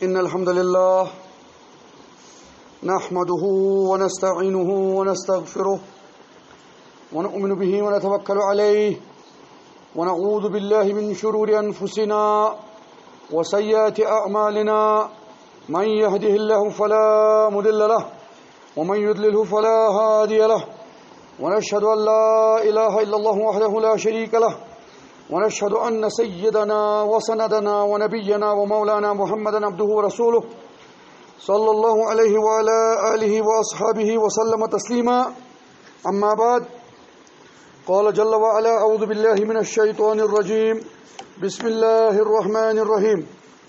إن الحمد لله نحمده ونستعينه ونستغفره ونؤمن به ونتوكل عليه ونعوذ بالله من شرور أنفسنا وسيئات أعمالنا من يهده الله فلا مضل له ومن يضلله فلا هادي له ونشهد أن لا إله إلا الله وحده لا شريك له ونشهد أن سيدنا وسندنا ونبينا ومولانا محمدا عبده ورسوله صلى الله عليه وعلى آله وأصحابه وسلم تسليما أما بعد قال جل وعلا أعوذ بالله من الشيطان الرجيم بسم الله الرحمن الرحيم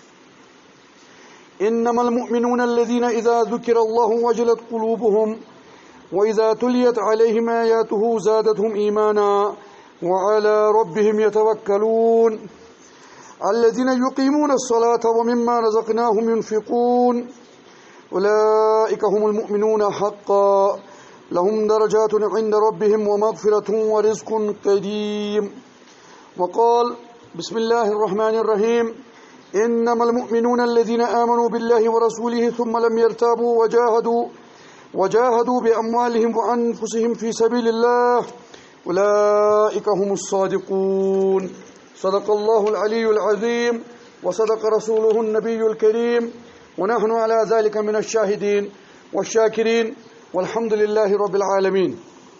إنما المؤمنون الذين إذا ذكر الله وجلت قلوبهم وإذا تليت عليهم آياته زادتهم إيمانا وعلى ربهم يتوكلون الذين يقيمون الصلاة ومما رزقناهم ينفقون أولئك هم المؤمنون حقا لهم درجات عند ربهم ومغفرة ورزق كريم وقال بسم الله الرحمن الرحيم إنما المؤمنون الذين آمنوا بالله ورسوله ثم لم يرتابوا وجاهدوا بأموالهم وأنفسهم في سبيل الله أولئك هم الصادقون صدق الله العلي العظيم وصدق رسوله النبي الكريم ونحن على ذلك من الشاهدين والشاكرين والحمد لله رب العالمين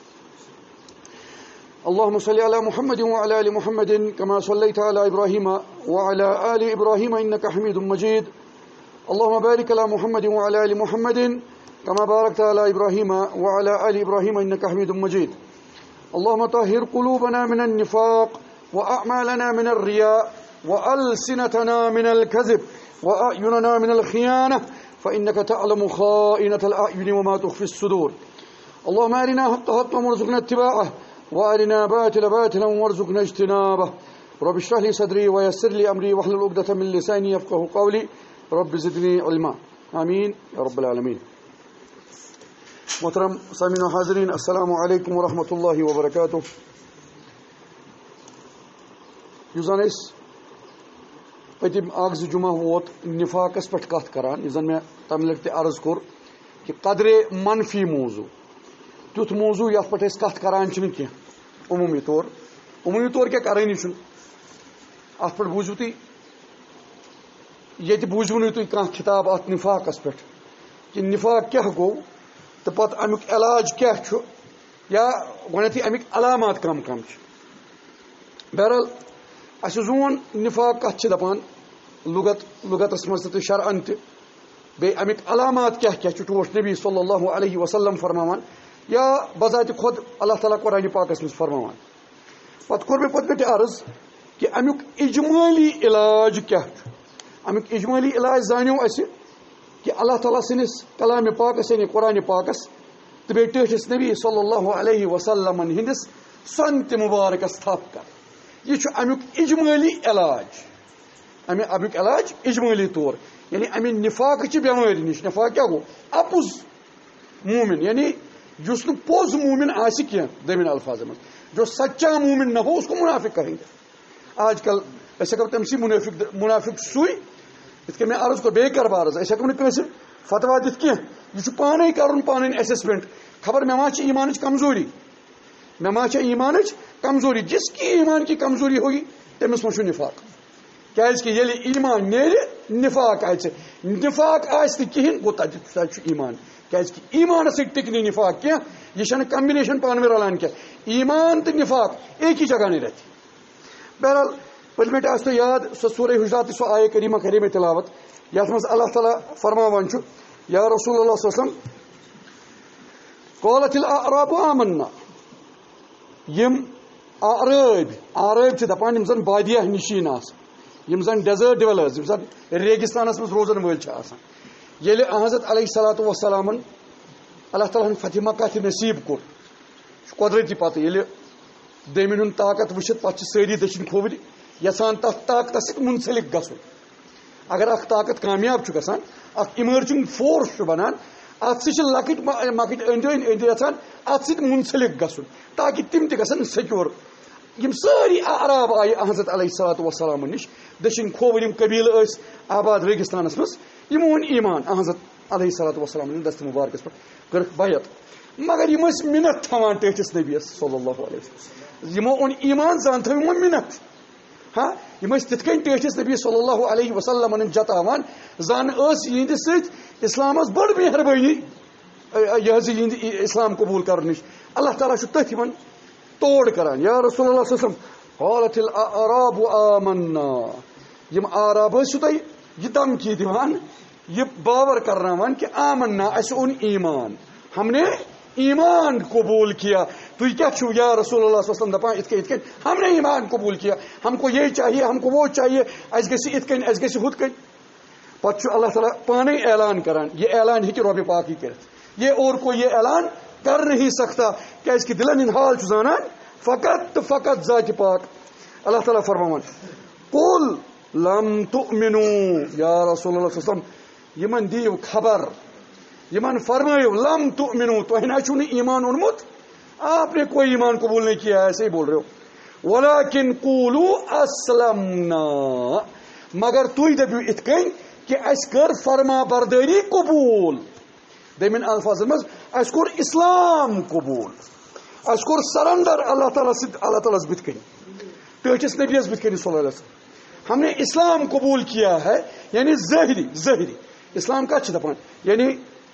اللهم صل على محمد وعلى آل محمد كما صليت على إبراهيم وعلى آل إبراهيم إنك حميد مجيد اللهم بارك على محمد وعلى آل محمد كما باركت على إبراهيم وعلى آل إبراهيم إنك حميد مجيد اللهم طهر قلوبنا من النفاق وأعمالنا من الرياء وألسنتنا من الكذب وأعيننا من الخيانة فإنك تعلم خائنة الأعين وما تخفي الصدور اللهم أرنا حق حقا وارزقنا اتباعه وأرنا باطلا باطلا وارزقنا اجتنابه رب اشرح لي صدري ويسر لي أمري واحلل عقدة من لساني يفقهوا قولي رب زدني علما آمين يا رب العالمين محترم سامعین و حاضرین السلام علیکم ورحمۃ اللہ وبرکاتہ یُس زن پتم اکھ زٕ جمعہ ووت نفاقس پٮ۪ٹھ کتھ کران یُس زن مےٚ تمہِ لٹہِ تہِ عرض کوٚر کہِ قدرے منفی موضوع تیُتھ موضوع یتھ پٮ۪ٹھ أسۍ کتھ کران چھِنہٕ کینٛہہ عموٗمی طور کیٛاہ کرٲنی چھُنہٕ اتھ پٮ۪ٹھ بوٗزِو تُہۍ ییٚتہِ بوٗزِو نہٕ تُہۍ کانٛہہ کِتاب اتھ نفاقس پٮ۪ٹھ کہِ نفاق کیٛاہ گوٚو تہٕ پتہٕ امیُک علاج کیٛاہ چھُ یا گۄڈنیتھٕے امیُک علامات کم چھِ بہرحال اَسہِ زون نفاق کتھ چھِ دپان لُغتس منٛز تہِ شرعن تہِ بیٚیہِ امیُک علامات کیٛاہ کیٛاہ چھُ ٹوٹھ نبی صلی اللہ علیہ وسلم فرماوان یا بذاتِ خۄد اللہ تعالیٰ قرآنِ پاکس منٛز فرماوان پتہٕ کوٚر مےٚ پتہٕ پٮ۪ٹھٕ عرض کہِ امیُک اجمٲلی علاج کیٛاہ چھُ امیُک اجمٲلی علاج زانیو اَسہِ کہ اللہ تعالیٰ سٕنٛدِس کلامِ پاکس یعنی قرآنِ پاکس تہٕ بیٚیہِ ٹٲٹھِس نبی صلی اللہ علیہ وسلمن ہٕنٛدِس سنتہِ مُبارکس تھپھ کر یہ چھُ امیُک اجمٲلی علاج امیُک علاج اجمٲلی طور یعنی امہِ نفاقچہِ بٮ۪مٲرِ نِش نفاق کیٛاہ گوٚو اپُز مومن یعنی یُس نہٕ پوٚز مومن آسہِ کینٛہہ دٔیمِن الفاظن منٛز جو سچا مومن نہ ہو اس کو منافق کہیں گے آج کل أسۍ ہٮ۪کو تٔمسٕے منافق سُے یِتھ کٔنۍ مےٚ عرض کوٚر بیٚیہِ کر بہٕ عرض أسۍ ہٮ۪کو نہٕ کٲنٛسہِ فتوا دِتھ کینٛہہ یہِ چھُ پانے کرُن پنٕنۍ ایسیسمنٹ خبر مےٚ ما چھِ ایمانٕچ کمزوری جس کی ایمان کی کمزوری ہوگی تٔمِس منٛز چھُ نفاق کیٛازِ کہِ ییٚلہِ ایمان نیرِ نفاق آسہِ نہٕ کِہینۍ گوٚو تتہِ چھُ ایمان کیٛازِ کہِ ایمانس سۭتۍ ٹِکہِ نہٕ نفاق کینٛہہ یہِ چھنہٕ کمبِنیشن پانہٕ ؤنۍ رلان کینٛہہ ایمان تہٕ نفاق ایک ہی جگہ نہیں رہتی بہرحال پٔتمہِ لٹہِ آسہِ تۄہہِ یاد سۄ سورہ حجرات سۄ آیے کریٖمہ کرے مےٚ تلاوت یتھ منٛز اللہ تعالیٰ فرماوان چھُ یا رسول اللہ صلی اللہ علیہ وسلم قالت الاعراب آمنا یِم آرٲبۍ چھِ دپان یِم زن بادیہ نشین آسان یِم زن ڈیزٲرٹ ڈویلٲرز یِم زن ریگستانس منٛز روزن وٲلۍ چھِ آسان ییٚلہِ حضرت علیہ الصلوۃ والسلامن اللہ تعالیٰ ہن فتح مکہ تہِ نصیٖب کوٚر یہِ چھُ قۄدرٔتی پتہٕ ییٚلہِ دٔیمِن ہُنٛد طاقت وٕچھِتھ پتہٕ چھِ سٲری دٔچھِنۍ کھووٕرۍ یژھان تتھ طاقتس سۭتۍ منسلک گژھُن اگر اکھ طاقت کامیاب چھُ گژھان اکھ اِمرجنگ فورس چھُ بنان اتھ سۭتۍ چھِ لۄکٕٹۍ مۄکٕٹۍ أنٛدۍ أنٛدۍ یژھان اتھ سۭتۍ منسلک گژھُن تاکہِ تِم تہِ گژھن سیکیور یم ساری اعراب آیہِ حضرت علیہ الصلوۃ والسلام نش دشن کھوور قبیلہ ٲسۍ آباد ریگستانس مز یمو اوٚن ایمان حضرت علیہ الصلوۃ والسلام دست مبارکس پہ کٔرٕکھ بیعت مگر یم ٲسۍ مِنت تھاوان ٹٲٹھس نبیس صلی اللہ علیہ وسلم یمو اوٚن ایمان زن تھٲو یمو مِنت ہاں یم ٲسۍ تِتھ کٔنۍ ٹٲٹھس نبی صلی اللہ علیہ وسلم جتاوان زن ٲس یہندِ سۭتۍ اسلامس بٔڑ مہربٲنی یہ حظ یہند اسلام قبول کرنٕچ اللہ تعالیٰ چھُ تٔتھۍ یِمن توڑ کران یا رسول اللہ صلی اللہ علیہ وسلم قالت الاعراب آمنا یم آراب ٲسۍ تۄہہِ یہ دمکی دِوان یہ باور کرناوان کہ آمنا اسہِ اوٚن ایمان ہم نے ایمان قبول کیا تُہۍ کیٛاہ چھِو یا رسول اللہ صلی اللہ علیہ وسلم دپان اتھ کٔنۍ ہم نے ایمان قبول کیا ہم کو یہ چاہیے ہم کو وہ چاہیے اسہِ گژھِ اتھ کٔنۍ اسہِ گژھِ ہُتھ کٔنۍ پتہٕ چھُ اللہ تعالیٰ پانے اعلان کران یہ اعلان ہیٚکہِ رۄبِ پاکٕے کٔرِتھ یہ اور کوئی یہ اعلان کر نہیں سکتا کیازِ کہ دلن ہُنٛد حال چھُ زانان فقط تہٕ فقط ذاتِ پاک اللہ تعالیٰ فرماوان قل لم تؤمنوا یا رسول اللہ صلی اللہ علیہ وسلم یمن دیو خبر یمن فرمائیو لم تؤمنوا تۄہہِ نہ چھُو نہٕ ایمان اوٚنمُت آپ نے کوئی ایمان قبول نہیں کیا ایسے ہی بول رہے ہو ولكن قولوا اسلمنا مگر تُہۍ دٔپِو اتھ کٔنۍ کہ اسہِ کٔر فرما بردٲری قبول دٔیمِن الفاظن منٛز اسہِ کوٚر اسلام قبول اسہِ کوٚر سرنڈر اللہ تعالیٰ سۭتۍ اللہ تعالیٰ بٕتھِ کٔنۍ ٹٲٹھس نبیس بٕتھِ کٔنۍ صلی اللہ علیہ وسلم ہم نے اسلام قبول کیا ہے یعنی ظاہری اسلام کتھ چھِ دپان یعنی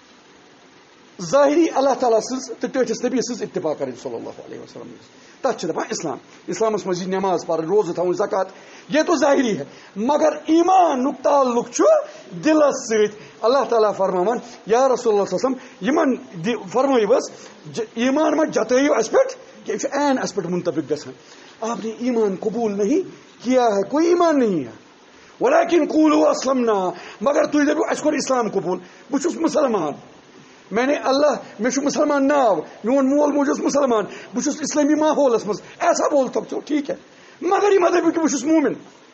ظاہری اللہ تعالیٰ سٕنٛز تہٕ ٹٲٹھس نبی سٕنٛز اتفاق کرٕنۍ صلی اللہ علیہ وسلم تتھ چھِ دپان اسلام اسلامس منٛز یہِ نٮ۪ماز پرٕنۍ روزٕ تھاوٕنۍ زکات یہ تو ظاہری ہے مگر ایمانُک تعلق چھُ دلس سۭتۍ اللہ تعالیٰ فرماوان یا رسول اللہ صلی اللہ علیہ وسلم یمن فرمٲیِو حظ ایمان ما جتٲیِو اسہِ پٮ۪ٹھ کہ یہ چھُ عین اسہِ پٮ۪ٹھ منطبق گژھان آپ نے ایمان قبول نہیں کیا ہے کوئی ایمان نہیں ہے ولكن قولوا اسلمنا مگر تُہۍ دٔپِو اسہِ کوٚر اسلام قبول بہٕ چھُس مُسلمان میں نے اللہ میں چھُ مسلمان ناو میون مول موج اوس مسلمان بہٕ چھُس اسلامی ماحولس منٛز ایسا بول سکتے ہو ٹھیک ہے مگر یہ مت دٔپِو کہ بہٕ چھُس مومن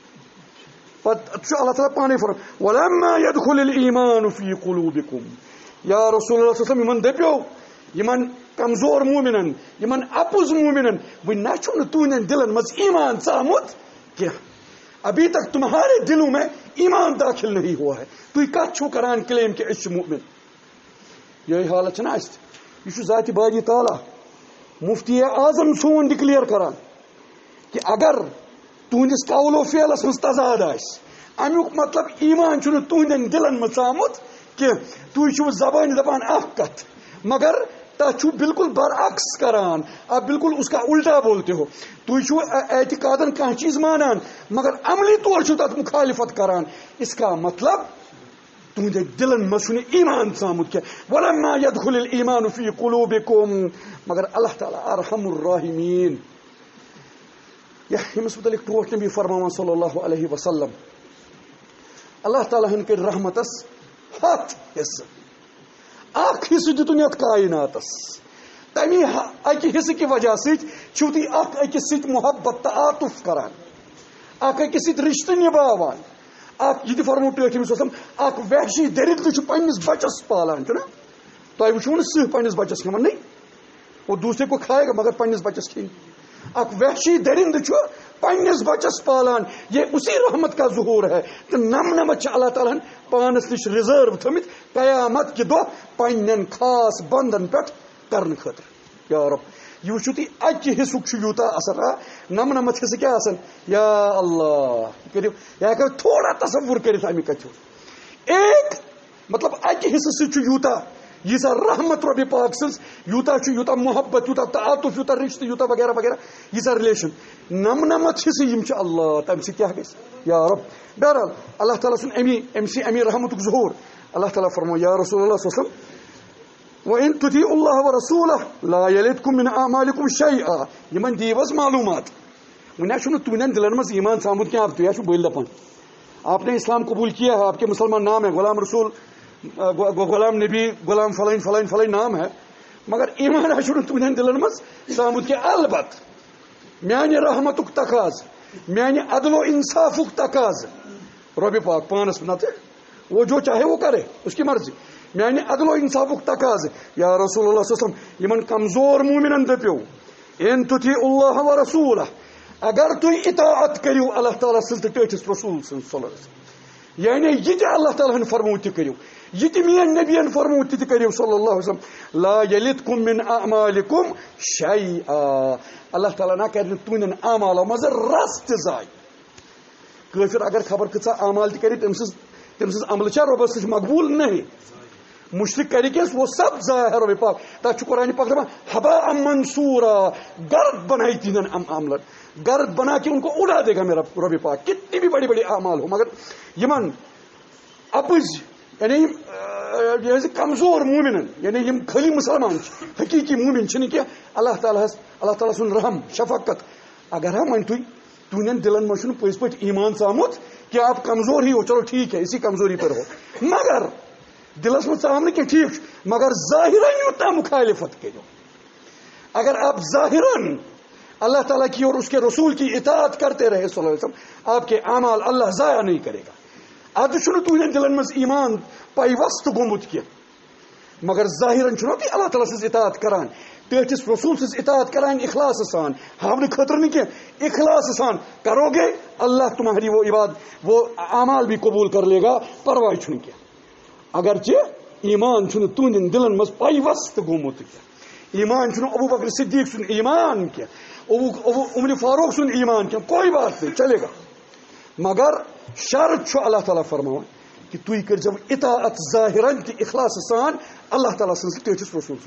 پتہٕ چھُ اللہ تعالیٰ پانے فرماوان ولما يدخل الايمان في قلوبكم یا رسول اللہ صلی اللہ علیہ وسلم یمن دٔپِو یمن کمزور مومنن یمن اپُز مومنن وۄنۍ نہ چھُ نہٕ تُہنٛدٮ۪ن دلن منٛز ایمان ژامُت کینٛہہ ابھی تک تمہارے دلوں میں ایمان داخل نہیں ہوا ہے تُہۍ کتھ چھُو کران کلیم کہ أسۍ چھِ مومن یہی حالت چھنہ اسہِ یہ چھُ ذاتِ باری تعالیٰ مفتی اعظم سون ڈکلیئر کران کہ اگر تہندس قول و فعلس مز تضاد امیک مطلب ایمان چھُنہٕ تہندین دلن مز ژامُت کہ تُہۍ چھِو زبانہِ دپان اکھ کتھ مگر تتھ چھُو بالکل برعکس کران آپ بالکل اس کا الٹا بولتے ہو تُہۍ چھِو اعتقادن کانٛہہ چیز مانان مگر عملی طور چھِو تتھ مخالفت کران اس کا مطلب تہندین دلن مز چھُنہٕ ایمان ژامُت کینٛہہ ولما يدخل الايمان في قلوبكم مگر اللہ تعالیٰ ارحم الراحمین یمس متعلق ٹوٹھ نبی فرماوان صلی اللہ علیہ وسلم اللہ تعالیٰ ہن کٔرۍ رحمتس 7 حصہٕ اکھ حصہٕ دِتُن یتھ کائناتس تمی اکہِ حصہٕ کہِ وجہ سۭتۍ چھِو تُہۍ اکھ أکِس سۭتۍ محبت تعاطف کران اکھ أکِس سۭتۍ رشتہٕ نِباوان اکھ یہ تہِ فرمو ٹٲٹھۍ نبی صلی اللہ علیہ وسلم اکھ وحشی دٔرِندٕ چھُ پننس بچس پالان چھُنہ تۄہہِ وٕچھوٕ نہٕ سٕہہ پننس بچس کھٮ۪وان نہیں وہ دوسرے کو کھائے گا مگر پننس بچس کھیٚنۍ اکھ وحشی دٔرِندٕ چھُ پننس بچس پالان یہ اسی رحمت کا ظہور ہے تو نمنمت چھِ اللہ تعالیٰ ہن پانس نش ریزرو تھٲمٕتۍ قیامت کہِ دۄہ پننٮ۪ن خاص بندن پٮ۪ٹھ کرنہٕ خٲطرٕ یا رب یہ وٕچھِو تُہۍ اکہِ حصُک چھُ یوٗتاہ اثر نمنمت حصہٕ کیٛاہ آسان یا اللہ کٔرِو یہ ہٮ۪کو تھوڑا تصور کٔرِتھ اَمہِ کتھیُک ایک مطلب اکہِ حصہٕ سۭتۍ چھُ یوٗتاہ ییٖژاہ رحمت رۄبِ پاک سٕنٛز یوٗتاہ چھُ یوٗتاہ محبت یوٗتاہ تعاطف یوٗتاہ رشتہٕ یوٗتاہ وغیرہ وغیرہ ییٖژاہ رِلیشن نمنمت حصہٕ یِم چھِ اللہ تمہِ سۭتۍ کیٛاہ گژھِ یا رب بہرحال اللہ تعالیٰ سُنٛد امی رحمتُک ظہور اللہ تعالیٰ فرمو یا رسول اللہ صلی اللہ علیہ وسلم وَإِن تُطِيعُوا اللَّهَ وَرَسُولَهُ لَا يَلِدْكُم مِّنْ أَعْمَالِكُمْ شَيْئًا یِمن دِیِو حظ معلوٗمات وۄنۍ چھُنہٕ تُہنٛدٮ۪ن دلن منٛز ایمان ژامُت کینٛہہ اب تُہۍ چھُو بٔلۍ دپان آپ نے اسلام قبول کیا ہے آپ کے مسلمان نام ہے غلام رسول غلام نبی غلام فلائن فلائن فلائن نام ہے مگر ایمان چھُنہٕ تُہنٛدٮ۪ن دلن منٛز ژامُت کینٛہہ البتہ میانہِ رحمتُک تقاض میانہِ عدل و انصافُک تقاض رۄبِ پاک پانس نتہٕ وہ جو چاہے وہ کرے اس کی مرضی میانہِ عدل و انصافُک تقاض یا رسول اللہ صلی اللہ علیہ وسلم یمن کمزور مومنن دٔپِو ان تُطیعوا اللہ ورسولہ اگر تھی اطاعت کرو اللہ تعالیٰ سن تو ٹھس رسول سن صلی اللہ علیہ وسلم یعنی یہ اللہ تعالیٰ فرمو تہ کرو یہ میان نبین فرمو تہ کرو صلی اللہ علیہ وسلم لا یلتکم من اعمالکم شیئا اللہ تعالیٰ نہ کر تہندین اعمالو مز رس تہ ضائع کافر اگر خبر کۭژاہ اعمال تہ کرِ تم سٕنٛز عمل چھا رۄبس نِش مقبوٗل نہیں مشرق کر کے وہ سب ضائع ہے رب پاک تک قرآن پاک دپان حباء منصورا گرد بنائی تہندین عملن گرد بنا کے ان کو اڑا دے گا میرا رب پاک کتنی بھی بڑی بڑی اعمال ہو مگر یمن اپز یعنی کمزور مومنن یعنی یم خالی مسلمان حقیقی مومن چھنہ کہ اللہ تعالیٰ سن رحم شفقت اگر ہم تہندین دلن من پز پہ ایمان ژامت کہ آپ کمزور ہی ہو چلو ٹھیک ہے اسی کمزوری پر ہو مگر دلس من ژام کہ ٹھیک مگر ظاہرن یوتہ مخالفت کرو اگر آپ ظاہرن اللہ تعالیٰ کی اور اس کے رسول کی اطاعت کرتے رہے صلی اللہ علیہ وسلم آپ کے اعمال اللہ ضائع نہیں کرے گا اد تہندین دلن مز ایمان پیوست گومت کی مگر ظاہرن تھی اللہ تعالیٰ سز اطاعت کران ٹھس رسول سز اطاعت کران اخلاص سان ہاؤنہ خاطر نہیں کی اخلاص سان کرو گے اللہ تمہاری وہ اعمال بھی قبول کر لے گا پرواہ چھن کی اگرچہ ایمان تہندین دلن مز پیوست گومت کی ایمان ابو بکر صدیق سن ایمان کی عمر فاروق سن ایمان کی کوئی بات نہیں چلے گا مگر شرط اللہ تعالیٰ فرماؤں کہ تھی کرو اطاعت ظاہرن تہ اخلاص سان اللہ تعالیٰ سن ٹھس رسول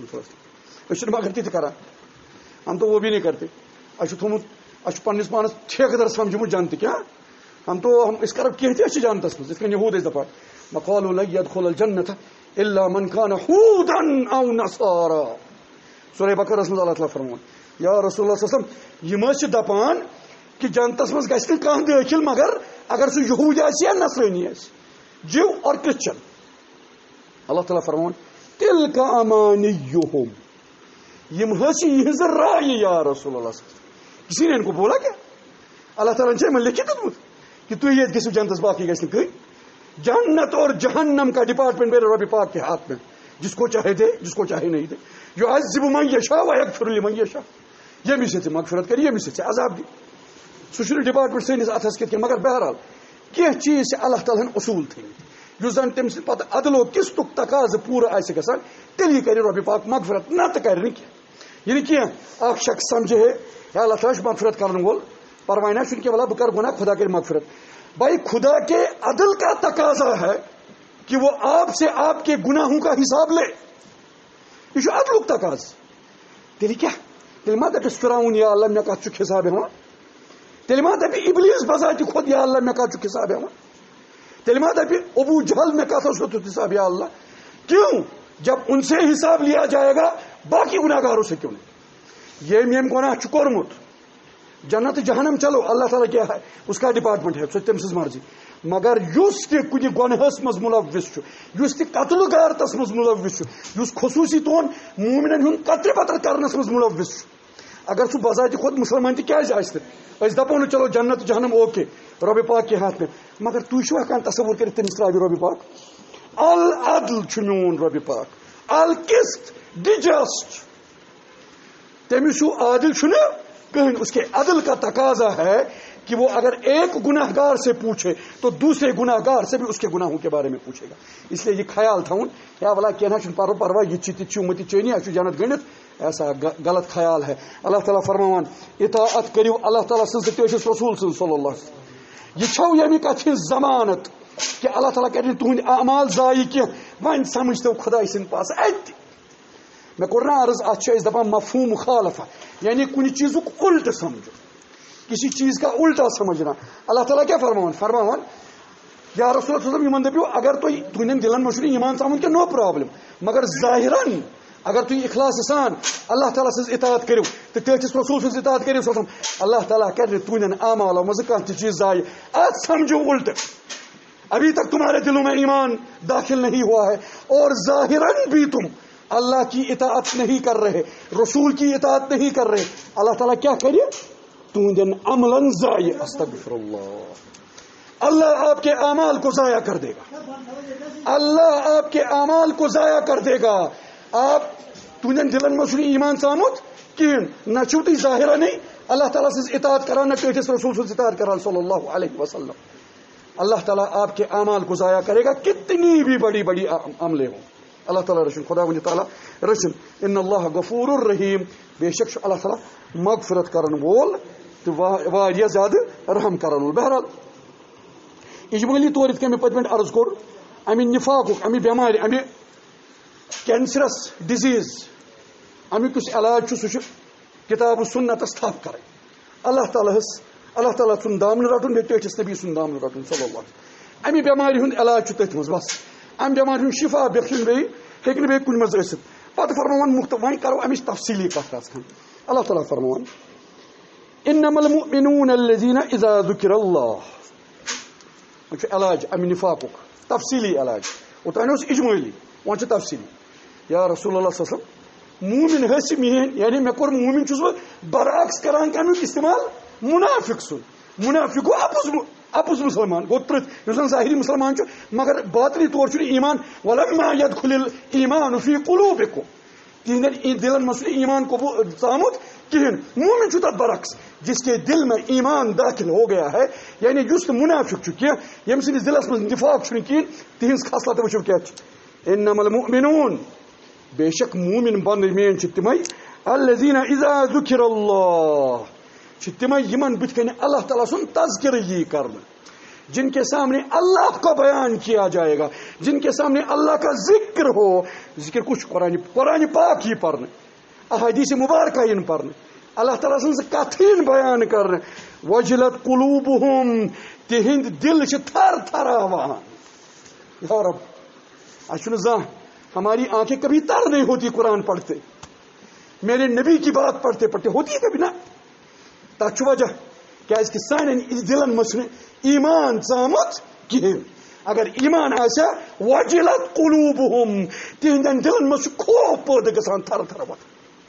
سن مگر تہ کران ہم تو وہ بھی نہیں کرتے تھومت پنس پانس ٹھیکدر سمجھمت جنت کیا ہم کرو کی تھی جنتس مز یہود دپان وقالوا لن يدخل الجنة الا من كان هودا او نصارا سورہ بقرہ مز اللہ تعالیٰ فرمان یا رسول اللہ صلی اللہ علیہ وسلم یہ دپان کہ جنتس مز گژھِ نہٕ کانٛہہ دٲخل مگر اگر سُہ یہوٗدی آسہِ یا نصرٲنی آسہِ جیو اور کرسچن اللہ تعالیٰ فرمان تلک امانیہم یم حظ یہنز رائے یا رسول اللہ صلی اللہ علیہ وسلم کسی نے ان کو بولا کیا اللہ تعالیٰ نے میں لکھی دیتمت کہ تھی یہ گژھِو جنتس باقی گژھِ نہٕ کٕہٕنۍ جنت اور جہنم کا ڈپارٹمنٹ میرے رب پاک کے ہاتھ میں جس کو چاہے دے جس کو چاہے نہیں دے یعذب من یشاء ویغفر لمن یشاء ییٚمِس یژھِ مغفرت کر ییٚمِس یژھِ عذاب دی سُہ چھُنہٕ ڈپارٹمنٹ سٲنِس اتھس کیٚنٛہہ مگر بہرحال کینٛہہ چیٖز چھِ اللہ تعالیٰ ہن اصوٗل تھٲیمٕتۍ یُس زن تٔمۍ سٕنٛدِ پتہٕ عدل و قسطُک تقاضہٕ پوٗرٕ آسہِ گژھان تیٚلی کرِ رۄبہِ پاک مغفرت نتہٕ کرِ نہٕ کینٛہہ یہِ نہٕ کینٛہہ اکھ شخص سمجھے ہے اللہ تعالیٰ چھُ مغفرت کرن وول پرواے نہ چھُنہٕ کینٛہہ ولا بہٕ کرٕ گۄناہ خدا کرِ مغفرت بھائی خدا کے عدل کا تقاضا ہے کہ وہ آپ سے آپ کے گناہوں کا حساب لے یہ عدل تقاض تیل کیا تیل ما دپس فرعون یا اللہ مے کت چھ حساب ہوا تیل ما دپ ابلیس بذات خود یا اللہ مے کت چھ حساب ہوا تیل ما دپ ابو جہل مے کت اس حساب یا اللہ کیوں جب ان سے حساب لیا جائے گا باقی گناہگاروں سے کیوں نہیں یہ میم گناہ چھ کورمت جنت جہنم چلو اللہ تعالیٰ کیا ہے اس کا ڈپارٹمنٹ ہے سو تم سز مرضی مگر یس تہ کن گنہس مز ملوث یس تہ قتل غارتس مز ملوث یس خصوصی طور مومنن ہند قطر پتر کرنس مز ملوث اگر سہ بذات خود مسلمان تہ کیازِ آسہِ نہٕ أسۍ دپو نہٕ چلو جنت جہنم اوکے رب پاک کے ہاتھ میں مگر تُہۍ چھِوا ہٮ۪کان تصور کٔرِتھ تٔمِس ترٛاوِ رب پاک العدل چھُ میون رب پاک القسط ڈجسٹ تٔمِس چھُ عادل چھُنہٕ کہیں اس کے عدل کا تقاضا ہے کہ وہ اگر ایک گناہ گار سے پوچھے تو دوسرے گناہ گار سے بھی اس کے گناہوں کے بارے میں پوچھے گا اس لیے یہ خیال تھا یا والا کہنا پرو پروا یہ چیتی متی چینی اچھو جنت گنت ایسا غلط خیال ہے اللہ تعالیٰ فرمان اطاعت کریو اللہ تعالیٰ سن تیشس رسول سن صلی اللہ علیہ وسلم یہ چھو یمی کتھ ضمانت کہ اللہ تعالیٰ کریں تہند اعمال ضائع کی ون سمجھتو خدا سن پاس ات میں کور عرض ات دپان مفہوم مخالفہ یعنی کن چیزک الٹ سمجھو کسی چیز کا الٹا سمجھنا اللہ تعالیٰ کیا فرمان یا رسول اللہ صلی اللہ علیہ وسلم یمن دپیو اگر تھی تہندین دلن مشر ایمان ثامن کہ نو پرابلم مگر ظاہرن اگر تھی اخلاص سان اللہ تعالیٰ سز اطاعت کرو تو تیتس رسول سز اطاعت کرو صلی اللہ علیہ وسلم اللہ تعالیٰ کر تہندین اعمالو مز کانٛہہ چیز ضائع ات سمجھو الٹ ابھی تک تمہارے دلوں میں ایمان داخل نہیں ہوا ہے اور ظاہرن بھی تم اللہ کی اطاعت نہیں کر رہے رسول کی اطاعت نہیں کر رہے اللہ تعالیٰ کیا کرے تہندین عملاً ضائع استغفر اللہ آپ کے اعمال کو ضائع کر دے گا اللہ آپ کے اعمال کو ضائع کر دے گا آپ تہندین دلن مز ایمان ثامت کہین نہ چھو تھی ظاہرہ نہیں اللہ تعالیٰ سے اطاعت کران نہ کٹس رسول سے اطاعت کران صلی اللہ علیہ وسلم. اللہ تعالیٰ آپ کے اعمال کو ضائع کرے گا کتنی بھی بڑی بڑی عملے ہوں. اللہ تعالیٰ رچن خدا ون تعالیٰ رچن ان اللہ غفور الرحیم بے شک اللہ تعالیٰ مغفرت کرن وول تو واریاہ زیادہ رحم کرن وول. بہرحال اجمالی طور یتھ کن میں پتمن عرض کور امہ نفاق امہ بیمار امہ کینسرس ڈیزیز امیک یس علاج سہ کتاب و سنتس تھپ کریں. اللہ تعالیٰ سن دامن رٹن بے ٹھس نبی سن دامن رٹن صلی اللہ علیہ وسلم. امہ بیماری ہند علاج تھی مز بس ام بیمار ہند شفا بخشن ہیکہ بی کن مز ثت پتہ فرمان وۄنۍ کرو امچ تفصیلی کتھ رژ کھن. اللہ تعالیٰ فرمان انما المؤمنون الذين اذا ذكر الله وچ علاج امہ نفاق تفصیلی علاج اوتان اوس اجمالی وۄنۍ چھ تفصیلی. یا رسول اللہ صلی اللہ علیہ وسلم مومن ہس میٲنۍ یعنی مے کوٚر مومن چھُس بہٕ برعکس کران کمیُک استعمال منافق سُنٛد. منافق گوٚو اپُز مسلمان گوٚو ترٛتھ یُس زن ظاہری مسلمان چھُ مگر باطنی طور چھُنہٕ ایمان ولما يدخل الايمان في قلوبكم تہندین دلن منٛز چھُنہٕ ایمان قبول ژامُت کہین. مومن چھُ تتھ برعکس جس کے دل میں ایمان داخل ہو گیا ہے یعنی جس منافق چھُ کینٛہہ ییٚمہِ سٕنٛدِس دلس منٛز نفاق چھُنہٕ کہیٖنۍ تہنٛز خصلت وٕچھو کیٛاہ چھِ. انما المؤمنون بے شک مومن بند مین تمے الذین اذا ذکر اللہ تمے یمن بت کن اللہ تعالیٰ سن تذکر یی کرنا جن کے سامنے اللہ کا بیان کیا جائے گا جن کے سامنے اللہ کا ذکر ہو. ذکر کچھ قرآن پاک ہی پڑھنا احادیث مبارکہ ان پڑھنا اللہ تعالیٰ سن کتھین بیان کرنا. وجلت قلوبہم تہند دل تھر تھراوان. یا رب اچھن زاں ہماری آنکھیں کبھی تر نہیں ہوتی قرآن پڑھتے میرے نبی کی بات پڑھتے پڑھتے ہوتی ہے کبھی نا. تک وجہ کیازِ کہ سانن دلن مز ایمان ژامت کہین. اگر ایمان آسیا وجلت قلوبہم تہندین دلن مز خوف پٲدٕ گژھان تھر تھر وتھان.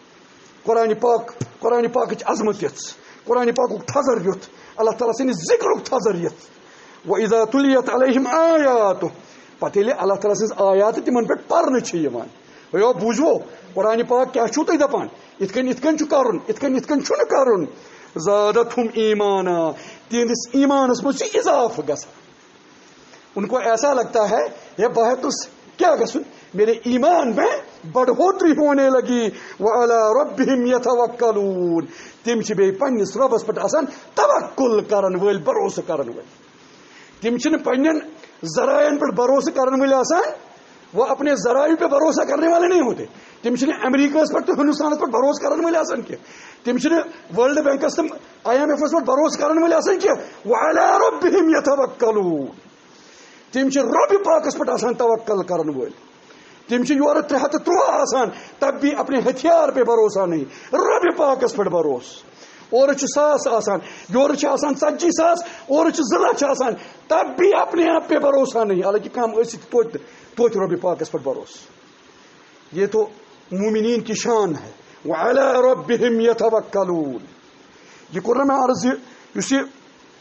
قرآن پاکٕچ عظمت یژ قرآن پاکُک تھزر یُتھ اللہ تعالیٰ سٕنٛدِس ذکرُک تھزر یتھ. وَإِذَا تُلِيَتْ عَلَيْهِمْ آیاتُ پتہ ییٚلہِ اللہ تعالیٰ سٕنٛز آیات تمن پٮ۪ٹھ پرنہٕ چھِ یِوان. یو بوٗزوو قرآن پاک کیٛاہ چھُو تُہۍ دپان یِتھ کٔنۍ چھُ کرُن یِتھ کٔنۍ چھُنہٕ کرُن. زادتہم ایمانا تہندس ایمانس مجھ سے اضافہ گژھان. ان کو ایسا لگتا ہے یہ بحث کیا گژھن میرے ایمان میں بڑھوتری ہونے لگی. وعلی ربہم یتوکلون تم چھ بیٚیہِ پننس ربس پٮ۪ٹھ آسان توکل کرن وٲلۍ بھروسہٕ کرن وٲلۍ. تم چھنہٕ پننٮ۪ن ذرائعن پر بھروسہ کرنے والے آسان وہ اپنے ذرائع پہ بھروسہ کرنے والے نہیں ہوتے. تم چھنہٕ امریکہ پر تو ہندوستان پر بھروسہ کرنے والے آسان کی. تم چھنہٕ ورلڈ بینکس تم IMF پر بھروسہ کرنے والے آسان کی. وعلی ربہم یتوکلون تم چھ رب پاکس پر آسان توکل کرنے وٲلۍ. تم چھ یورٕ 313 آسان تب بھی اپنے ہتھیار پہ بھروسہ نہیں رب پاکس پر بھروسہ. اور 100,000 آسان یور آسان 40,000 اور 2 لچھ آسان تب بھی اپنے آپ پہ بھروسہ نہیں حالانکہ کام توتہِ رب پاکس پر بھروسہ. یہ تو مومنین کی شان ہے. وعلی ربہم یتوکلون. یہ کوٚر مےٚ عرض یُس یہ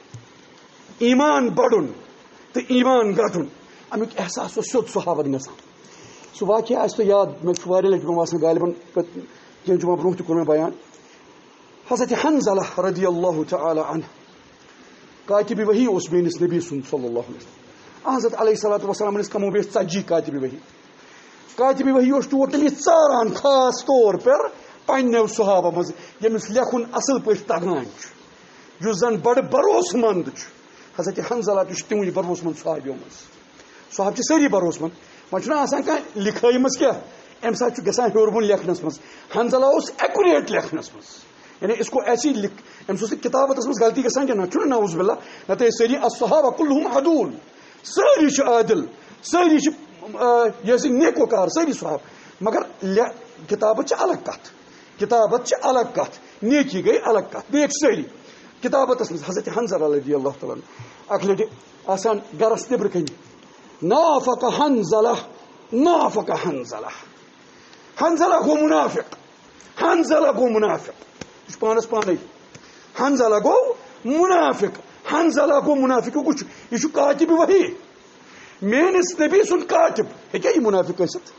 ایمان بڑھن تو ایمان گھٹن امیُک احساس اوس سیوٚد صحابن گژھان. سُہ واقعہ آسہِ تۄہہِ یاد مےٚ چھُ واریاہ لٹہِ مےٚ باسان غالباً کینٛہہ جمعہ برونٛہہ تہِ کوٚر مےٚ بیان. حضرت حنزلہ رضی اللہ تعالی عنہ کاتب وحی اس میٲنِس نبی سُنٛد صلی اللہ علیہ وسلم. حضرت علیہ الصلوۃ والسلام کمو بیش 40 کاتب وحی اس ٹوٹلی ژاران خاص طور پر پنو صحابہ مز یمس لکھن اصل پٲٹھۍ تگان یُس زن بڑٕ بھروسہٕ مند حضرت حنزلہ تہِ چھُ تِموٕے بھروسہٕ مند صحابیو منٛز. صحابہ چھِ سٲری بھروسہٕ مند وۄنۍ چھُنہ آسان کانٛہہ لِکھٲے منٛز کیٛاہ امہِ ساتہٕ چھُ گژھان ہیوٚر بۄن لیکھنس منٛز. حنزلہ اوس ایکوریٹ لیکھنس منٛز یعنی اس کو ایسی امس اوس کتابتس منٛز غلطی گژھان کینٛہہ نہ چھُنہٕ نعوذ باللہ نتہٕ ٲسۍ سٲری الصحابہ کلہم عدول سٲری چھِ عادل سٲری چھِ یہ نیک وکار سٲری صحابہ مگر کتابت چھِ الگ کتھ نیکی گئی الگ کتھ نیک سٲری کتابتس منٛز. حضرت حنزلہ رضی اللہ تعالیٰ اکھ لٹہِ آسان گرس نیبرٕ کنہِ نافق حنزلہ حنزلہ گوٚو منافق یہ پانس پانے حنزلہ گوٚو منافق کچھ یہ کاتب وحی میٲنِس نبی سُنٛد کاتب ہیٚکیٛاہ یہِ منافق ٲسِتھ.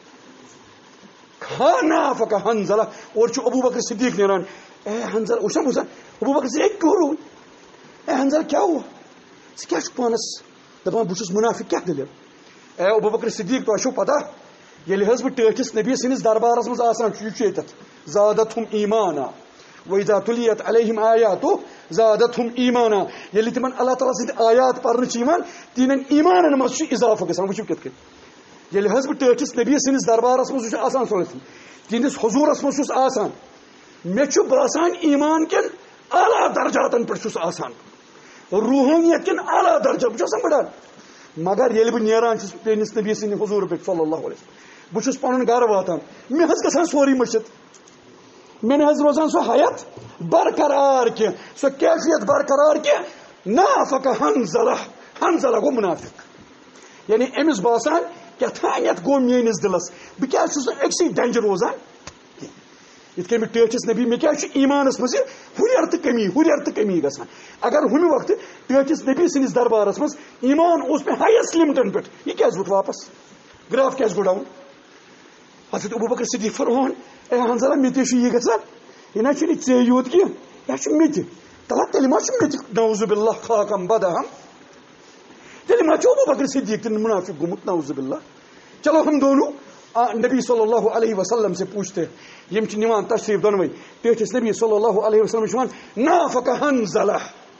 نافق حنزلہ اور ابو بکر صدیق نیران اے حنزلہ وٕچھان ابو بکر سے ایک کیوں روئی اے حنزلہ کیا ہوا ژٕ کیٛاہ چھُکھ پانس دپان بہٕ چھُس منافق کیٛاہ دٔلیٖل اے ابو بکر صدیق تۄہہِ چھُو پتہ ییٚلہِ حظ بہٕ ٹٲٹھِس نبی سٕنٛدِس دربارس منٛز آسان چھُ یہِ چھُ ییٚتٮ۪تھ زادتہم ایٖمانا وَإِذَا تُلِيَتْ عَلَيْهِمْ آيَاتُهُ زادتہم ایٖمانا ییٚلہِ تِمن اللہ تعالیٰ سٕنٛدۍ آیات پرنہٕ چھِ یِوان تِہنٛدٮ۪ن ایٖمانن منٛز چھُ اضافہٕ گژھان وٕچھِو کِتھ کٔنۍ ییٚلہِ حظ بہٕ ٹٲٹھِس نبی سٕنٛدِس دربارس منٛز چھُس آسان صلی تِہنٛدِس حضوٗرس منٛز چھُس آسان مےٚ چھُ باسان ایٖمان کٮ۪ن اعلیٰ درجاتن پٮ۪ٹھ چھُس آسان روحانیت کٮ۪ن اعلیٰ درجات بہٕ چھُس آسان بڑان مگر ییٚلہِ بہٕ نیران چھُس پنٛنِس نبی سٕنٛدِ حضوٗر پٮ۪ٹھ صلی اللہ علیہ وسلم بہٕ چھُس پنُن گرٕ واتان مےٚ حظ گژھان سورُے مٔشِتھ مےٚ نہ حظ روزان سۄ حیت برقرار کینٛہہ سۄ کیفیت برقرار کینٛہہ نافق حنزلہ گوٚو منافق یعنی أمِس باسان کیٛاہتانیتھ گوٚو میٲنِس دِلس بہٕ کیٛازِ چھُس نہٕ أکسٕے ڈنجہِ روزان یِتھ کٔنۍ بہٕ ٹٲٹھِس نبی مےٚ کیٛازِ چھُ ایٖمانس منٛز یہِ ہُریر تہٕ کمی گژھان اگر ہُمہِ وقتہٕ ٹٲٹھِس نبی سٕنٛدِس دربارس منٛز ایٖمان اوس مےٚ ہایسٹ لِمٹن پٮ۪ٹھ یہِ کیٛازِ ووت واپس گراف کیٛازِ گوٚو ڈاوُن حضرت ابو بکر صدیق فرمان اے حنزلہ مےٚ تہِ چھُ یہِ گژھان یہِ نہ چھُنہٕ ژےٚ یوت کینٛہہ یہِ چھُ مےٚ تہِ تیٚلہِ ما چھُ مےٚ تہِ نعوذ باللہ خاکم بدہم تیٚلہِ ما چھُ ابو بکر صدیق تہِ منافق گوٚمُت نعوذ باللہ چلو ہم دونوں نبی صلی اللہ علیہ وسلم سے پوچھتے یم چھِ نِوان تشریف دۄنوے ٹٲٹھِس نبی صلی اللہ علیہ وسلم چھِ وَنان نافق حنزلہ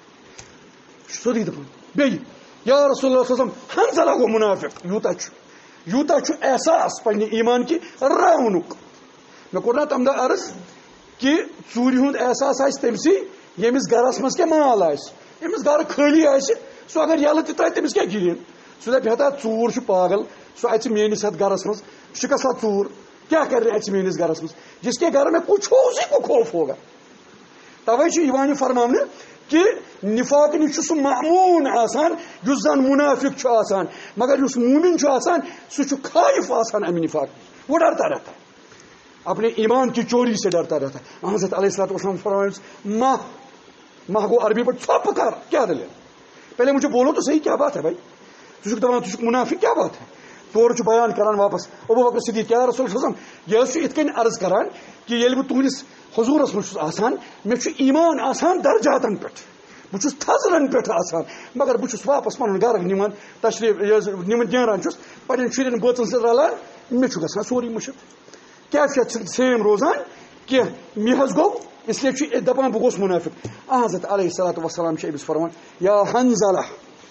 سیوٚدُے دپان بیٚیہِ یا رسول اللہ صلی اللہ علیہ وسلم حنزلہ گوٚو منافق یوٗتاہ چھُ احساس پننہِ ایٖمان کہِ راونُک مےٚ کوٚر نا تمہِ دۄہ عرض کہِ ژوٗرِ ہُنٛد احساس آسہِ تٔمسٕے ییٚمِس گرس منٛز کیٛاہ مال آسہِ ییٚمِس گرٕ خٲلی آسہِ سُہ اگر یلہٕ تہِ ترٛایہِ تٔمِس کیٛاہ گِرِن سُہ دپہِ ہتا ژوٗر چھُ پاگل سُہ اَژِ میٲنِس یتھ گرس منٛز شِکسا ژوٗر کیٛاہ کرِ اَژِ میٲنِس گرس منٛز جس کے گھر میں کچھ ہو اسی کو خوف ہوگا توے چھُ یِوان یہِ فرماونہٕ کہِ نِفاق نِش چھُ سُہ معموٗن آسان یُس زن منافق چھُ آسان مگر یُس مومن چھُ آسان سُہ چھُ خائف آسان امہِ نِفاق وہ ڈرتا رہتا ہے اپنے ایمان کی چوری سے ڈرتا رہتا ہے حضرت علیہ الصلوۃ والسلام فرمایا ماہ گو عربی پٲٹھۍ ژھۄپہٕ کر کیٛاہ دٔلیٖل پہلے مجھے بولو تو صحیح کیا بات ہے بھائی ژٕ چھُکھ دپان ژٕ چھُکھ منافق کیا بات ہے تورٕ چھُ بیان کران واپس ابو بکر صدیق یا رسول اللہ یہِ حظ چھُ یِتھ کٔنۍ عرض کران کہِ ییٚلہِ بہٕ تُہنٛدِس حضوٗرس منٛز چھُس آسان مےٚ چھُ ایٖمان آسان درجاتن پٮ۪ٹھ بہٕ چھُس تھزرن پٮ۪ٹھ آسان مگر بہٕ چھُس واپس پنُن گرٕ نِوان تشریف نیران چھُس پننٮ۪ن شُرٮ۪ن بٲژن سۭتۍ رلان مےٚ چھُ گژھان سورُے مٔشِتھ کیفیت چھِنہٕ سیم روزان کینٛہہ مےٚ حظ گوٚو اس لیے چھُ دپان بہٕ گوٚوس منافق حضرت علیہ الصلوۃ والسلام چھِ أمِس فرمان یا حنزلہ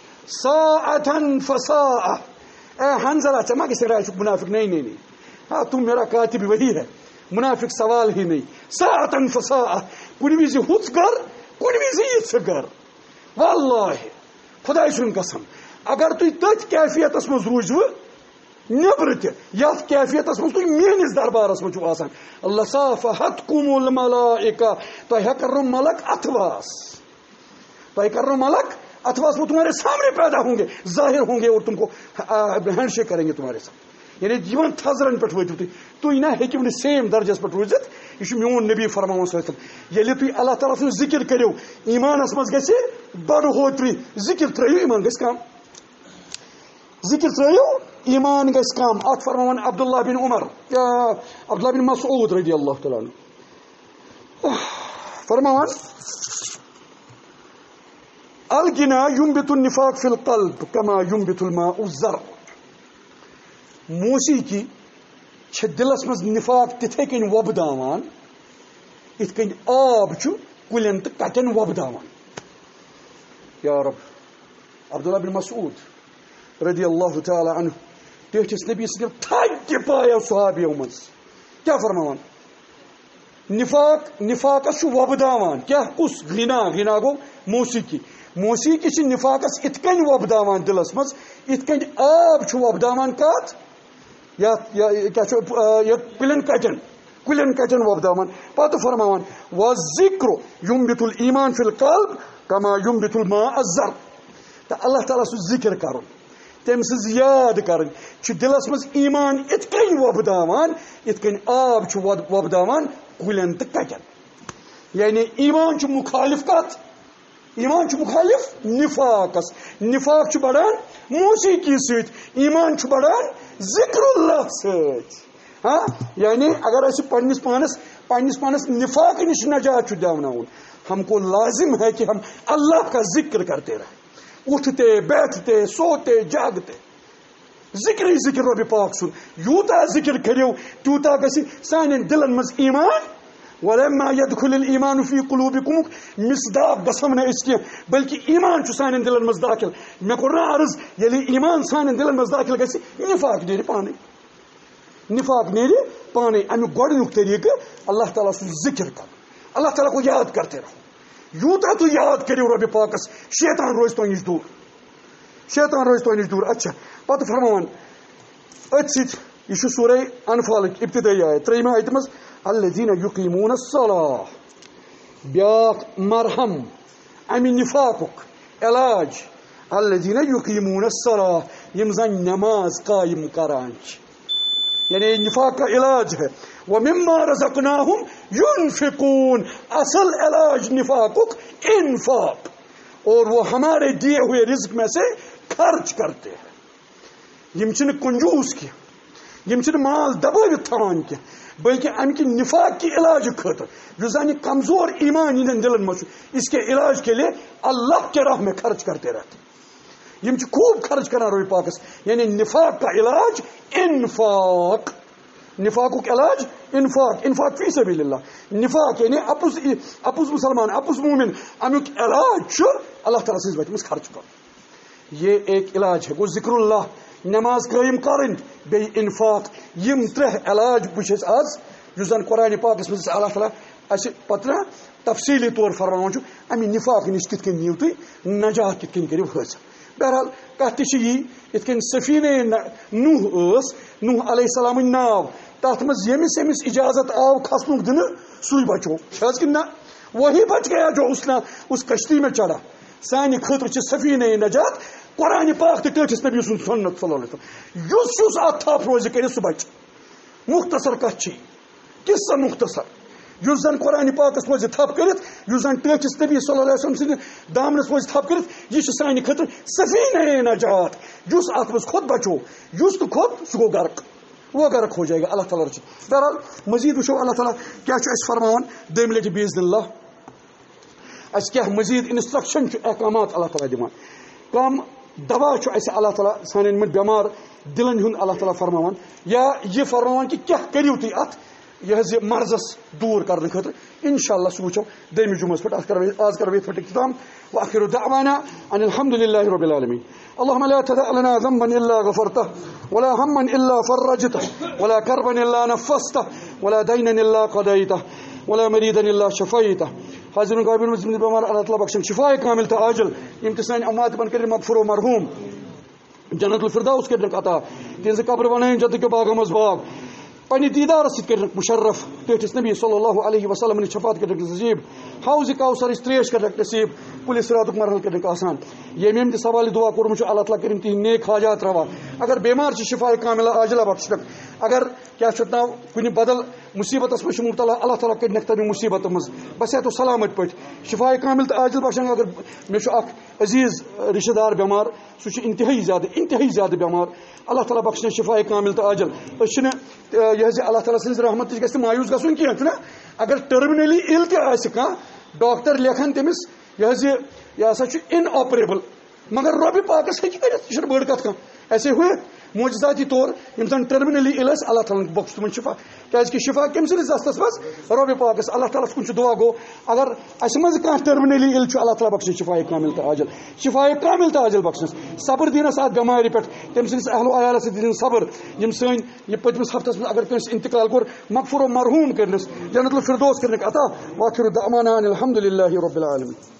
ساعتن فساعہ اے حنزلہ ژےٚ ما گژھِ راے چھُکھ منافق نہیں ہاں تم میرا کاتب وہی ہے منافق سوال ہی نہیں ساعتن فساعہ کُنہِ وِزِ ہُژ گر کُنہِ وِزِ یِژھ گر واللہ خۄداے سُنٛد قسم اگر تُہۍ تٔتھۍ کیفیتس منٛز روٗزوٕ نیبرٕ تہِ یتھ کیفیتس منٛز تُہۍ میٲنِس دربارس منٛز چھِو آسان لصافحتکم الملائکہ تۄہہِ کرنو ملک اتھواس تۄہہِ کرنو ملک اتھواس وہ تمہارے سامنے پیدا ہوں گے ظاہر ہوں گے اور تم کو ہینڈ شیک کریں گے تمہارے ساتھ یعنی جیون تھزرن پہ وٲتِو تُہۍ نہ ہیٚکِو نہٕ سیم درجس پہ روٗزِتھ یہِ چھُ میون نبی فرماوان صلی اللہ علیہ وسلم ییٚلہِ تُہۍ اللہ تعالیٰ سُنٛد ذِکر کٔرِو ایٖمانس منٛز گژھِ بڑوتری ذِکر ترٲیِو ایٖمان گژھِ کم ذِکر ترٲیِو ایٖمان گژھِ کم اتھ فرماوان عبداللہ بن عمر یا عبداللہ بن مسعود رضی اللہ تعالیٰ عنہ فرماوان الغنا ينبت النفاق في القلب كما ينبت الماء الزرع موسیقی چھِ دلس منٛز نفاق تِتھے کٔنۍ وۄبداوان یِتھ کٔنۍ آب چھُ کُلٮ۪ن تہٕ کٹٮ۪ن وۄبداوان یا رب عبداللہ بن مسعود رضی اللہ تعالیٰ عنہ ٹٲٹھِس نبی سٕنٛدیو تھدِ پایو صحابیو منٛز کیٛاہ فرماوان نفاقس چھُ وۄبداوان کیٛاہ کُس غنا گوٚو موسیقی چھِ نفاقس یِتھ کٔنۍ وۄبداوان دلس منٛز یِتھ کٔنۍ آب چھُ وۄبداوان کتھ کُلٮ۪ن کٹٮ۪ن وۄبداوان پتہٕ فرماوان وَالذِّکْرُ یُنبِتُ الایٖمان فی القلب کما یُنبِتُ الماء الزرع تہٕ اللہ تعالیٰ سُنٛد ذِکر کرُن تٔمۍ سٕنٛز یاد کرٕنۍ چھِ دلس منٛز ایٖمان یِتھ کٔنۍ وۄبداوان یِتھ کٔنۍ آب چھُ وۄبداوان کُلٮ۪ن تہٕ کٹٮ۪ن یعنی ایٖمان چھُ مُخالف کتھ ایٖمان چھُ مُخالف نفاقس نفاق چھُ بڑان موسیقی سۭتۍ ایٖمان چھُ بڑان ذکر اللہ سۭتۍ ہاں یعنی اگر أسۍ پننس پانس نفاق نِش نجات چھُ دیاوناوُن ہم کو لازم ہے کہ ہم اللہ کا ذکر کرتے رہیں، اٹھتے بیٹھتے سوتے جاگتے ذکر ہی ذکر رب پاک سن یوتا ذکر کرو تیوتا گژھِ سانٮ۪ن دلن منٛز ایمان ولما يدخل الايمان في قلوبكم مصداق گژھو نہٕ أسۍ کینٛہہ بلکہ ایمان چھُ سانٮ۪ن دلن منٛز داخل مےٚ کوٚر نہ عرض ییٚلہِ ایمان سانٮ۪ن دلن منٛز داخل گژھِ نفاق نیرِ پانے نفاق نیرِ پانے امیُک گۄڈنیُک طریقہٕ اللہ تعالیٰ سُنٛد ذکر کرُن اللہ تعالیٰ کو یاد کرتے رہو یوٗتاہ تُہۍ یاد کٔرِو رۄبِ پاکس شیطان روزِ تۄہہِ نِش دوٗر شیطان روزِ تۄہہِ نِش دوٗر اچھا پتہٕ فرماوان أتھۍ سۭتۍ یہِ چھُ سورہ انفالٕچ ابتدٲیی آیت 3 آیتہِ منٛز الذین یقیمون الصلاة بیاکھ مرہم امہِ نفاقُک علاج الذین یقیمون الصلاة یِم زن نماز قائم کران چھِ یعنی نفاق کا علاج ہے ومما رزقناہم ينفقون اصل علاج نفاقک انفاق اور وہ ہمارے دیے ہوئے رزق میں سے خرچ کرتے ہیں یم چھنہ کنجوس کی یم چھنہ مال دبٲوِتھ تھاوان کی بلکہ امہ کی نفاق کی علاج خاطر جو زن کمزور ایمان ان دلن میں اس کے علاج کے لیے اللہ کے راہ میں خرچ کرتے رہتے یم چھ خوب خرچ کران رب پاکس یعنی نفاق کا علاج انفاق نفاق کا علاج انفاق فی سبیل اللہ نفاق یعنی اپز مسلمان اپز مومن امیک علاج اللہ تعالیٰ سٕنٛزِ وتہِ منٛز خرچ کر یہ ایک علاج ہے گو ذکر اللہ نماز قائم کرن بی انفاق یم ترہ علاج بچ آز یس زن قرآن پاکس مز اللہ تعالیٰ اس پتہ تفصیلی طور فرماوان امی نفاق نش کت کن نیو تھی نجات کت کن کرو حاصل بہرحال کت یت کن سفینہ نوح علیہ السلام ناو تر مز یمس یمس اجازت آو کھسن دن سوئی بچو کہ نہ وہی بچ گیا جو اس کشتی میں چڑھا سانہ خاطر سفینہ نجات قرآن پاک تو ٹھٹس نبی سن سنت صلی اللہ علیہ وسلم یس ات تھپ روز کر سہ بچ مختصر کت قصہ مختصر یس زن قرآن پاکس روز تھپ کرت یس زن ٹھٹس نبی صلی اللہ علیہ وسلم سند دامنس روز تھپ کرت یہ سانہ خاطر سفینہ نجات یس ات مز کھوت بچو یس تو کھوت سہ گو غرق وہ غرق ہو جائے گا اللہ تعالیٰ رچ بہرحال مزید وچو اللہ تعالیٰ کیا فرمان دم لٹہ باذن اللہ اس کیا مزید انسٹرکشن احکامات اللہ تعالیٰ دان کم دوا اس اللہ تعالیٰ سان بیمار دلن ہند اللہ تعالیٰ فرمان یا یہ فرمان کہ کیا کرو تھی ات یہ مرضس دور کرنے خاطر انشاءاللہ سہ وچو دم جمعس پہ آز کرو یہ پھٹ اختتام واخر دعوانا ان الحمد للہ رب العالمین اللهم لا تدع لنا ذنبا الا غفرته ولا هما الا فرجته ولا كربا الا نفسته ولا دينا الا قضيته ولا مريدا الا شفيته حاضرین قابل مسلم بیمار اللہ تعالیٰ بخشن شفا کامل تو عاجل یم تہ سان اموات بن کر مغفور و مرحوم جنت الفردوس کرنک عطا تہذ قبر بنائن جنت کے باغ مز باغ پنہ دیدار ست کرنک مشرف ٹھٹس نبی صلی اللہ علیہ وسلم شفاعت کرنک نصیب حوض کوثر تریش کرنک نصیب کل صراط مرحل کرنک آسان یم تہ سوال دعا کورم اللہ تعالیٰ کرم تہ نیک حاجات روا اگر بیمار شفا کاملہ عاجلہ بخشنک اگر کیا ناو کن بدل مصیبت میں مبتلا اللہ تعالیٰ کرنک تمہ مصیبت مز بصحت و سلامت پہ شفا کامل تو عاجل بخشن اگر مے عزیز رشتہ دار بیمار سہ انتہائی زیادہ بیمار اللہ تعالیٰ بخشن شفا کامل تو عاجل یہ اللہ تعالیٰ سز رحمت گھس مایوس گھن کی اگر ٹرمنلی ال تہ ڈاکٹر لکھان تمس یہ ہسا ان آپریبل مگر رب پاکس ہیٚکہِ کٔرِتھ یہ بڑ کت ایسے ہوئے معجزاتی طور یم زن ٹرمنلی ال اللہ تعالیٰ بخش تمن شفا کہ شفا کم سندس دستس مز رب پاکس اللہ تعالیٰ کن دعا گو اگر اس مز کھانا ٹرمنلی ال اللہ تعالیٰ بخشن شفا کامل تو عاجل شفا کامل تو عاجل بخشنس صبر دینس ات بیمارِ پہ تم سندس اہل و عیالس دین صبر یم سن یہ پتمس ہفتس مز اگر کنس انتقال کور مغفور و مرحوم کرنس جنت الفردوس کرنک عطا واخر دعوانا ان الحمد للہ رب العالمین.